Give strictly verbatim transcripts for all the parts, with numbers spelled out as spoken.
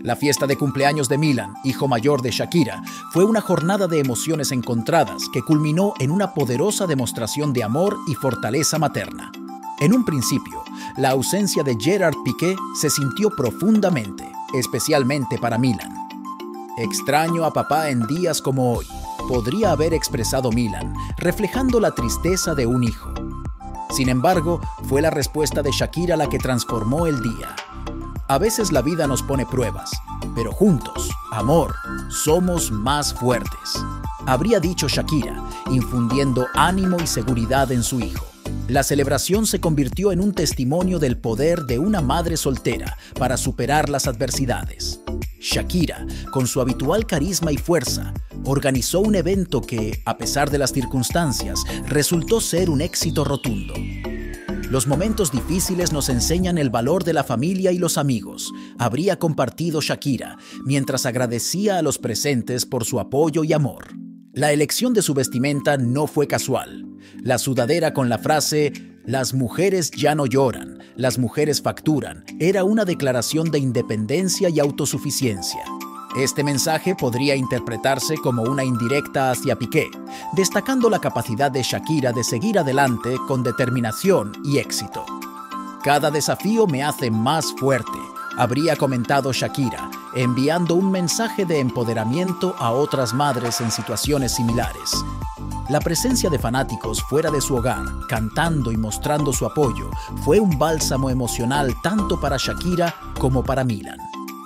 La fiesta de cumpleaños de Milan, hijo mayor de Shakira, fue una jornada de emociones encontradas que culminó en una poderosa demostración de amor y fortaleza materna. En un principio, la ausencia de Gerard Piqué se sintió profundamente, especialmente para Milan. Extraño a papá en días como hoy, podría haber expresado Milan, reflejando la tristeza de un hijo. Sin embargo, fue la respuesta de Shakira la que transformó el día. A veces la vida nos pone pruebas, pero juntos, amor, somos más fuertes, habría dicho Shakira, infundiendo ánimo y seguridad en su hijo. La celebración se convirtió en un testimonio del poder de una madre soltera para superar las adversidades. Shakira, con su habitual carisma y fuerza, organizó un evento que, a pesar de las circunstancias, resultó ser un éxito rotundo. Los momentos difíciles nos enseñan el valor de la familia y los amigos, habría compartido Shakira, mientras agradecía a los presentes por su apoyo y amor. La elección de su vestimenta no fue casual. La sudadera con la frase "Las mujeres ya no lloran, las mujeres facturan" era una declaración de independencia y autosuficiencia. Este mensaje podría interpretarse como una indirecta hacia Piqué, destacando la capacidad de Shakira de seguir adelante con determinación y éxito. "Cada desafío me hace más fuerte", habría comentado Shakira, enviando un mensaje de empoderamiento a otras madres en situaciones similares. La presencia de fanáticos fuera de su hogar, cantando y mostrando su apoyo, fue un bálsamo emocional tanto para Shakira como para Milan.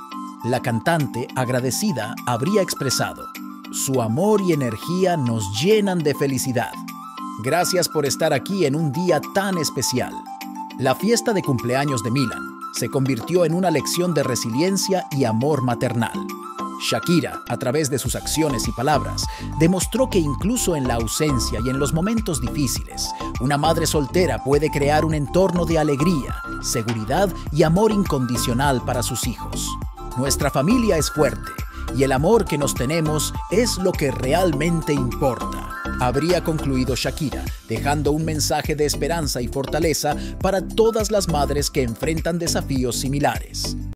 La cantante, agradecida, habría expresado: "Su amor y energía nos llenan de felicidad. Gracias por estar aquí en un día tan especial". La fiesta de cumpleaños de Milan se convirtió en una lección de resiliencia y amor maternal. Shakira, a través de sus acciones y palabras, demostró que incluso en la ausencia y en los momentos difíciles, una madre soltera puede crear un entorno de alegría, seguridad y amor incondicional para sus hijos. Nuestra familia es fuerte y el amor que nos tenemos es lo que realmente importa, habría concluido Shakira, dejando un mensaje de esperanza y fortaleza para todas las madres que enfrentan desafíos similares.